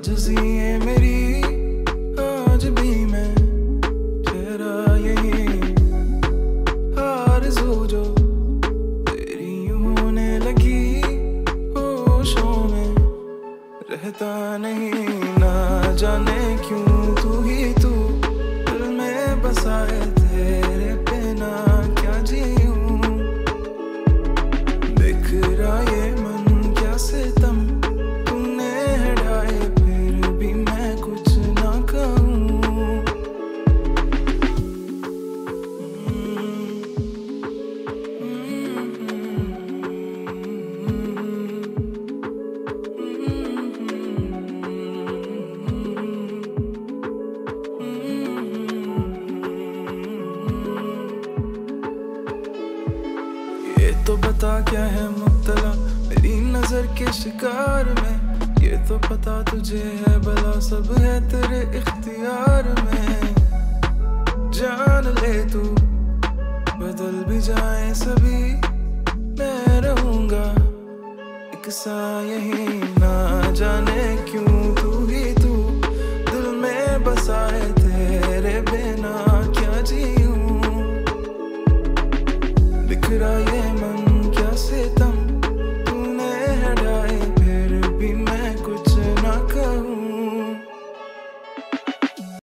आजिज़ी है मेरी, आज भी मैं ठहरा यहीं। आरज़ू जो तेरी यूं होने लगी, होशों में रहता नहीं। ना जाने क्यों तू ही तू दिल में बसा है, तेरे बिना क्या जीऊं। बिखरा ये मन क्या सितम तूने हटाए, फिर भी मैं कुछ ना कहूँ। ये तो बता क्या है मुब्तला मेरी नजर के शिकार में, ये तो पता तुझे है भला सब है तेरे इख्तियार में। जान ले तू बदल भी जाए सभी, मैं रहूंगा एक सा यही। ना जाने क्यों तू ही तू दिल में बसा है, तेरे बिना क्या जीऊं। बिखरा ये